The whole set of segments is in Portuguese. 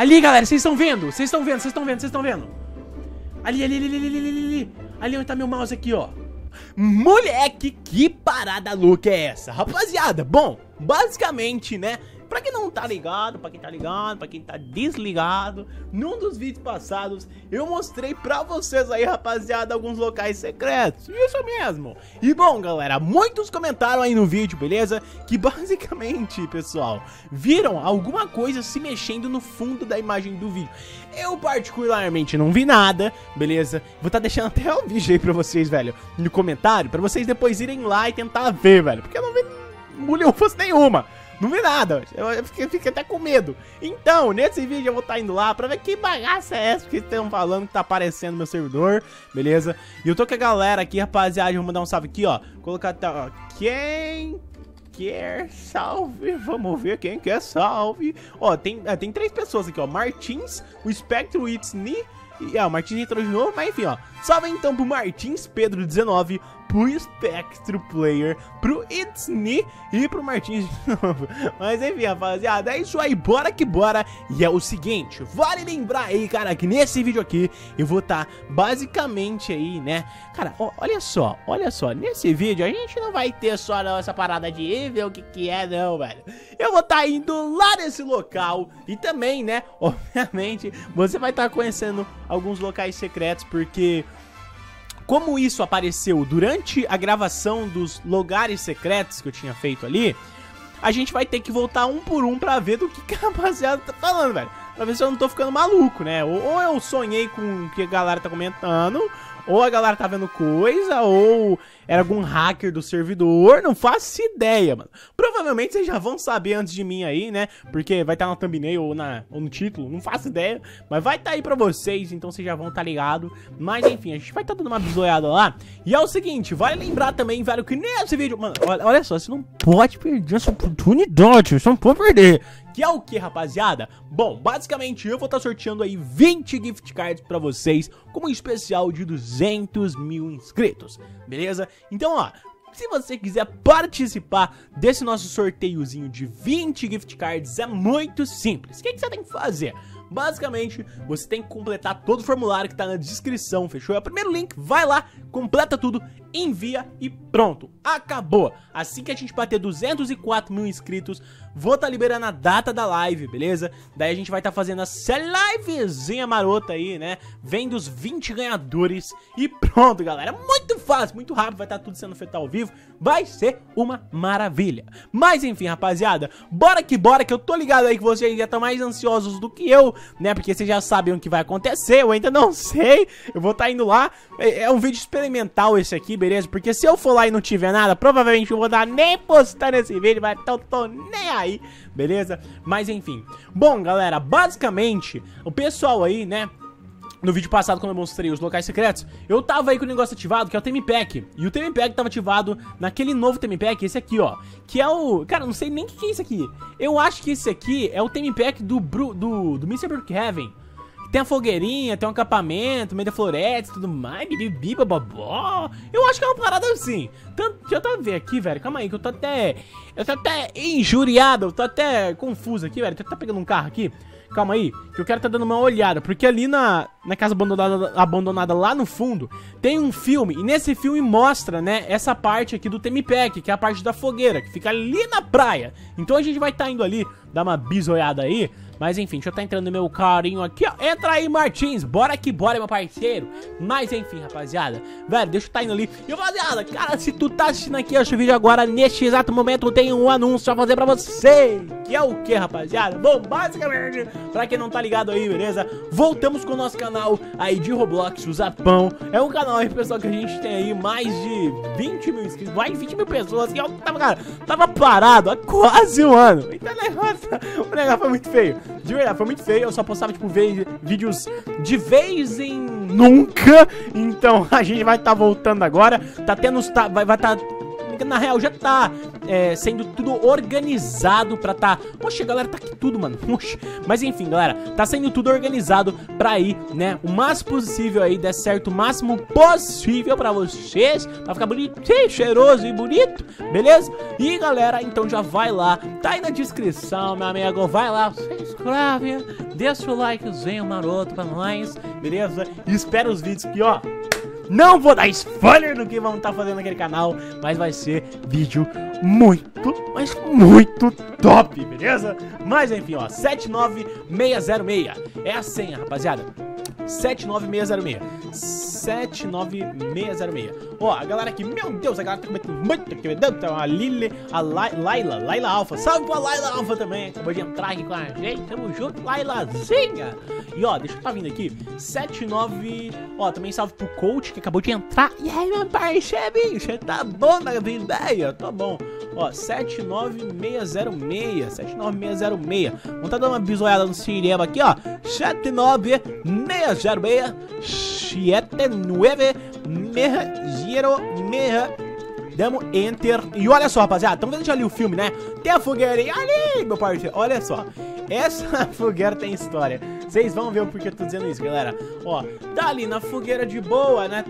Ali, galera, vocês estão vendo? Vocês estão vendo, vocês estão vendo, vocês estão vendo? Ali. Ali onde tá meu mouse aqui, ó. Moleque, que parada louca é essa? Rapaziada, bom, basicamente, né? Pra quem não tá ligado, pra quem tá ligado, pra quem tá desligado, num dos vídeos passados eu mostrei pra vocês aí, rapaziada, alguns locais secretos. Isso mesmo. E bom, galera, muitos comentaram aí no vídeo, beleza? Que basicamente, pessoal, viram alguma coisa se mexendo no fundo da imagem do vídeo. Eu particularmente não vi nada, beleza? Vou tá deixando até o vídeo aí pra vocês, velho, no comentário, pra vocês depois irem lá e tentar ver, velho. Porque eu não vi mulhufas nenhuma. Não vi nada, eu fiquei até com medo. Então, nesse vídeo eu vou estar indo lá pra ver que bagaça é essa que estão falando que tá aparecendo no meu servidor, beleza? E eu tô com a galera aqui, rapaziada, vou mandar um salve aqui, ó. Colocar, ó, quem quer salve, vamos ver quem quer salve. Ó, tem 3 pessoas aqui, ó, Martins, o Spectro It's Me. E o Martins entrou de novo, mas enfim, ó. Salve então pro Martins Pedro 19, pro Spectro Player, pro It's Me e pro Martins de novo. Mas enfim, rapaziada, é isso aí, bora que bora. E é o seguinte, vale lembrar aí, cara, que nesse vídeo aqui eu vou estar basicamente aí, né. Cara, ó, olha só, nesse vídeo a gente não vai ter só não, essa parada de ver o que é não, velho. Eu vou estar indo lá nesse local e também, né, obviamente, você vai estar conhecendo alguns locais secretos, porque como isso apareceu durante a gravação dos lugares secretos que eu tinha feito ali, a gente vai ter que voltar um por um pra ver do que a rapaziada tá falando, velho. Pra ver se eu não tô ficando maluco, né? Ou eu sonhei com o que a galera tá comentando, ou a galera tá vendo coisa, ou era algum hacker do servidor, não faço ideia, mano. Provavelmente vocês já vão saber antes de mim aí, né? Porque vai estar na thumbnail ou no título, não faço ideia. Mas vai estar aí pra vocês, então vocês já vão estar ligados. Mas enfim, a gente vai estar dando uma bisoiada lá. E é o seguinte, vale lembrar também, velho, que nesse vídeo... Mano, olha só, você não pode perder essa oportunidade, você não pode perder. Que é o que, rapaziada? Bom, basicamente eu vou estar sorteando aí 20 gift cards pra vocês, como um especial de 200 mil inscritos, beleza? Então, ó, se você quiser participar desse nosso sorteiozinho de 20 gift cards, é muito simples. O que você tem que fazer? Basicamente, você tem que completar todo o formulário que tá na descrição, fechou? É o primeiro link, vai lá, completa tudo, envia e pronto, acabou. Assim que a gente bater 204 mil inscritos, vou tá liberando a data da live, beleza? Daí a gente vai tá fazendo essa livezinha marota aí, né? Vendo os 20 ganhadores e pronto, galera. Muito fácil, muito rápido, vai tá tudo sendo feito ao vivo, vai ser uma maravilha. Mas enfim, rapaziada, bora que eu tô ligado aí que vocês já estão mais ansiosos do que eu, né? Porque vocês já sabem o que vai acontecer, eu ainda não sei. Eu vou tá indo lá, é um vídeo experimental esse aqui, beleza? Porque se eu for lá e não tiver nada, provavelmente eu vou dar nem postar nesse vídeo, mas então tô nem aí, beleza? Mas enfim, bom, galera, basicamente, o pessoal aí, né, no vídeo passado, quando eu mostrei os locais secretos, eu tava aí com o negócio ativado, que é o Theme Pack. E o Theme Pack tava ativado naquele novo Theme Pack, esse aqui, ó. Que é o... Cara, não sei nem o que é isso aqui. Eu acho que esse aqui é o Theme Pack do Mr. Brookhaven. Tem a fogueirinha, tem um acampamento, meio da floresta e tudo mais, bibibi, bababó. Eu acho que é uma parada assim. Deixa eu até ver aqui, velho, calma aí, que eu tô até injuriado, eu tô até confuso aqui, velho. Tô até pegando um carro aqui. Calma aí, que eu quero tá dando uma olhada. Porque ali na casa abandonada lá no fundo tem um filme. E nesse filme mostra, né, essa parte aqui do Theme Pack, que é a parte da fogueira, que fica ali na praia. Então a gente vai tá indo ali, dar uma bisoiada aí. Mas enfim, deixa eu tá entrando no meu carinho aqui, ó. Entra aí, Martins, bora que bora, meu parceiro. Mas enfim, rapaziada, velho, deixa eu tá indo ali. E rapaziada, cara, se tu tá assistindo aqui esse vídeo agora, neste exato momento, eu tenho um anúncio a fazer pra você. Que é o que, rapaziada? Bom, basicamente, pra quem não tá ligado aí, beleza? Voltamos com o nosso canal aí de Roblox, o Zapão. É um canal aí, pessoal, que a gente tem aí mais de 20 mil inscritos, mais de 20 mil pessoas. Que eu tava parado há quase um ano. Então o negócio foi muito feio. De verdade, foi muito feio. Eu só postava, tipo, vídeos de vez em nunca. Então a gente vai estar voltando agora. Tá tendo. Vai estar que na real já tá sendo tudo organizado pra tá... Poxa, galera, tá aqui tudo, mano. Oxe. Mas enfim, galera, tá sendo tudo organizado pra ir, né, o máximo possível aí, der certo o máximo possível pra vocês, pra ficar bonitinho, cheiroso e bonito, beleza? E galera, então já vai lá, tá aí na descrição, meu amigo, vai lá, se inscreve, deixa o likezinho maroto pra nós, beleza? E espera os vídeos que, ó, não vou dar spoiler do que vamos estar fazendo naquele canal, mas vai ser vídeo muito, mas muito top, beleza? Mas enfim, ó, 79606 é a senha, rapaziada. 79606 79606. Ó, a galera aqui, meu Deus, a galera tá cometendo muito aqui, a Lili, a Laila Alpha. Salve pra Laila Alpha também, acabou de entrar aqui com a gente, tamo junto, Lailazinha. E ó, deixa eu tá vindo aqui, 79, ó, também salve pro Coach, que acabou de entrar. E aí, meu parceiro, você tá bom na ideia? Tá bom. Ó, 79606 79606. Vamos tá dando uma bisoiada no cinema aqui, ó. 79606 79606. Damos enter. E olha só, rapaziada, estão vendo ali o filme, né? Tem a fogueirinha ali, meu parceiro. Olha só, essa fogueira tem história. Vocês vão ver o porquê eu tô dizendo isso, galera. Ó, tá ali na fogueira de boa, né?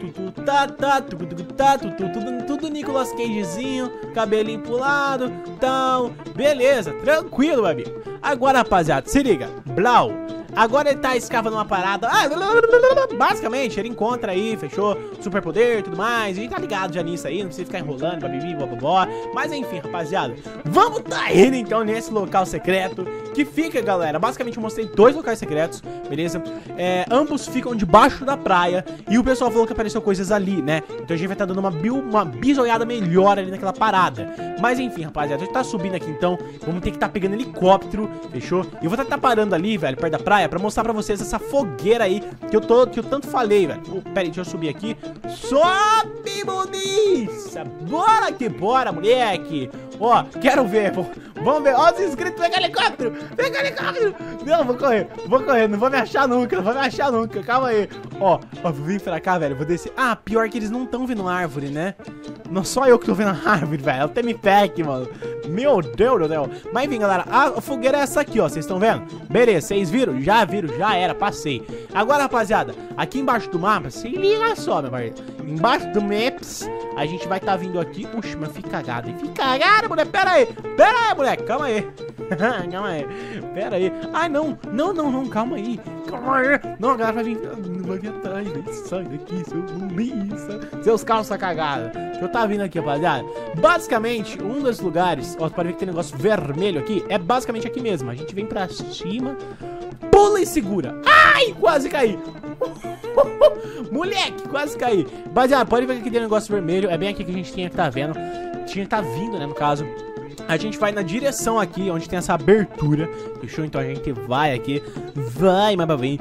Tudo Nicolas Cagezinho, cabelinho pro lado, então, beleza, tranquilo, meu amigo. Agora, rapaziada, se liga, Blau. Agora ele tá escavando uma parada. Basicamente, ele encontra aí, fechou? Superpoder e tudo mais. A gente tá ligado já nisso aí, não precisa ficar enrolando, babibi, bobobó. Mas enfim, rapaziada, vamos tá indo então nesse local secreto que fica, galera. Basicamente eu mostrei 2 locais secretos, beleza? Ambos ficam debaixo da praia. E o pessoal falou que apareceu coisas ali, né? Então a gente vai estar dando uma bisoiada melhor ali naquela parada. Mas enfim, rapaziada, a gente tá subindo aqui então. Vamos ter que tá pegando helicóptero, fechou? E eu vou estar parando ali, velho, perto da praia, pra mostrar pra vocês essa fogueira aí que eu tanto falei, velho. Pera aí, deixa eu subir aqui. Sobe, muniça! Bora que bora, moleque! Ó, quero ver, vamos ver. Ó, os inscritos, pega helicóptero! Pega helicóptero! Não, vou correr, não vou me achar nunca, calma aí. Ó, vou vir pra cá, velho, vou descer. Ah, pior que eles não estão vendo árvore, né? Não só eu que tô vendo a árvore, velho, é o Temipack, mano. Meu Deus do céu. Mas enfim, galera, a fogueira é essa aqui, ó, vocês estão vendo? Beleza, vocês viram? Já viram, já era, passei. Agora, rapaziada, aqui embaixo do mapa, se liga só, meu parceiro. Embaixo do Maps, a gente vai estar vindo aqui. Uxe, mas fica cagado, hein? Fica cagado, moleque, pera aí, moleque, calma aí. Calma aí, pera aí. Ai, não, calma aí. Não, a galera vai vir atrás, né? Sai daqui, seu muniça. Seus calça cagados. Deixa eu tá vindo aqui, rapaziada. Basicamente, um dos lugares, ó, pode ver que tem um negócio vermelho aqui. É basicamente aqui mesmo. A gente vem pra cima, pula e segura. Ai, quase caí. Moleque, quase caí. Rapaziada, pode ver que aqui tem um negócio vermelho. É bem aqui que a gente tinha que tá vendo. Tinha que tá vindo, né, no caso. A gente vai na direção aqui, onde tem essa abertura. Fechou? Então a gente vai aqui. Vai, mas vem.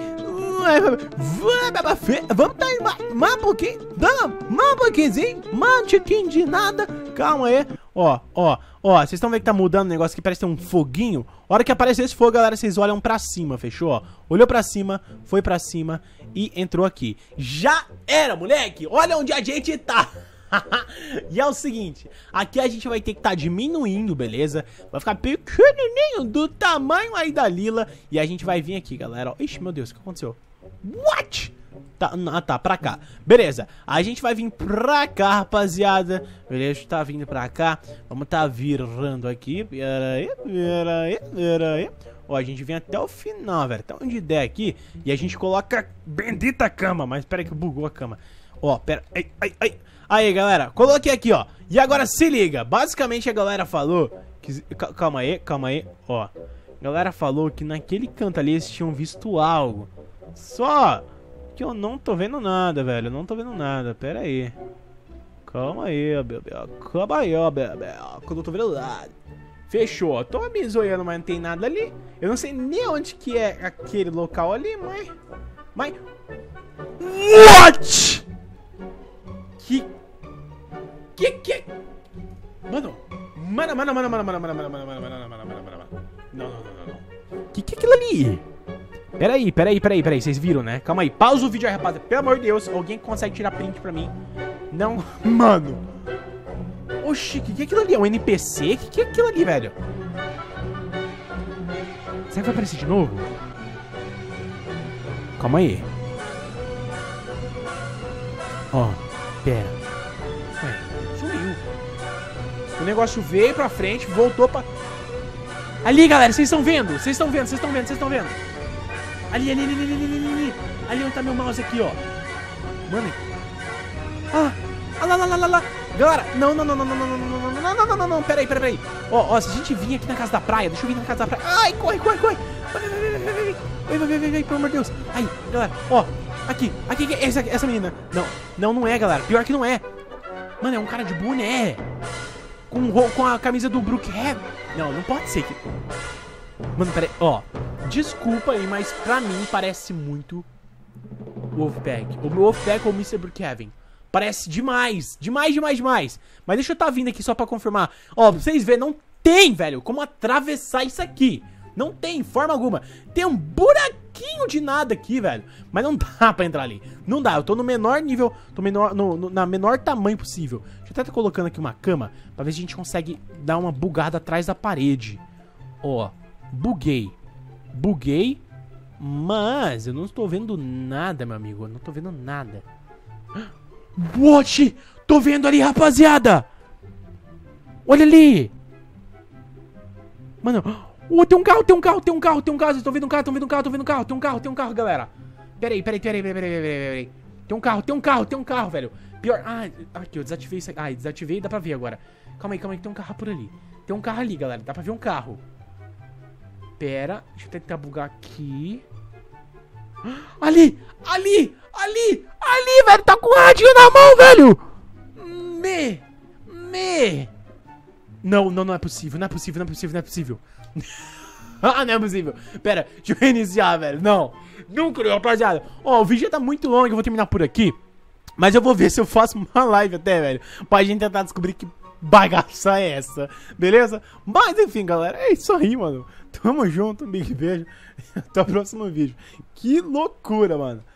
Vamos dar mais um pouquinho. Mais um pouquinho. Mais um tiquinho de nada. Calma aí. Ó, vocês estão vendo que tá mudando o negócio aqui, parece ter um foguinho. A hora que aparecer esse fogo, galera, vocês olham pra cima, fechou? Ó, olhou pra cima, foi pra cima e entrou aqui. Já era, moleque. Olha onde a gente tá. E é o seguinte, aqui a gente vai ter que estar diminuindo, beleza? Vai ficar pequenininho do tamanho aí da Lila. E a gente vai vir aqui, galera. Ixi, meu Deus, o que aconteceu? What? Tá, pra cá. Beleza, a gente vai vir pra cá, rapaziada. Beleza, tá vindo pra cá. Vamos tá virando aqui. Pera aí. Ó, a gente vem até o final, velho. Até onde der aqui. E a gente coloca a bendita cama. Mas pera aí que bugou a cama. Ó, pera. Ai. Aí, galera, coloquei aqui, ó. E agora se liga. Basicamente a galera falou que... Calma aí, ó. A galera falou que naquele canto ali eles tinham visto algo. Só que eu não tô vendo nada, velho. Eu não tô vendo nada, pera aí. Calma aí, bebê. Que eu não tô vendo nada. Fechou, ó. Tô me zoando, mas não tem nada ali. Eu não sei nem onde que é aquele local ali, mas... What? Que... Mano. Não. Que é aquilo ali? Peraí, vocês viram, né? Calma aí, pausa o vídeo aí, rapaziada. Pelo amor de Deus, alguém consegue tirar print pra mim? Não, mano. Oxi, o que é aquilo ali? É um NPC? O que é aquilo ali, velho? Será que vai aparecer de novo? Calma aí. Ó, pera. Ué, sumiu. O negócio veio pra frente, voltou pra... Ali, galera, vocês estão vendo? Vocês estão vendo, vocês estão vendo, vocês estão vendo? Ali. Ali onde tá meu mouse aqui, ó. Mano. Ah, lá. Galera, não, peraí. Ó, se a gente vir aqui na casa da praia, deixa eu vir na casa da praia. Ai, corre. Vai, pelo amor de Deus. Aí, galera, ó, aqui, essa menina. Não é, galera, pior que não é. Mano, é um cara de boné. Com a camisa do Brookhaven. Não pode ser que... Mano, peraí, ó, desculpa aí, mas pra mim parece muito Wolfpack. O Wolfpack ou o Mr. Brookhaven. Parece demais. Mas deixa eu tá vindo aqui só pra confirmar. Ó, pra vocês verem, não tem, velho, como atravessar isso aqui. Não tem, forma alguma. Tem um buraquinho de nada aqui, velho. Mas não dá pra entrar ali. Não dá, eu tô no menor nível. Tô na menor tamanho possível. Deixa eu até estar colocando aqui uma cama pra ver se a gente consegue dar uma bugada atrás da parede. Ó, buguei. Mas eu não estou vendo nada, meu amigo. Eu não tô vendo nada. What? Tô vendo ali, rapaziada. Olha ali. Mano, tem um carro. Vocês estão vendo um carro, Tem um carro, galera. Peraí. Tem um carro, velho. Pior. Ah, aqui, eu desativei isso aqui. Ah, desativei e dá pra ver agora. Calma aí, tem um carro por ali. Tem um carro ali, galera. Dá pra ver um carro. Pera, deixa eu tentar bugar aqui. Ali, velho, tá com o radinho na mão, velho. Não é possível. Ah, não é possível. Pera, deixa eu reiniciar, velho. Não creio, rapaziada. Ó, o vídeo já tá muito longo, eu vou terminar por aqui. Mas eu vou ver se eu faço uma live até, velho, pra gente tentar descobrir que bagaça é essa, beleza? Mas enfim, galera, é isso aí, mano. Tamo junto, um big beijo. Até o próximo vídeo. Que loucura, mano.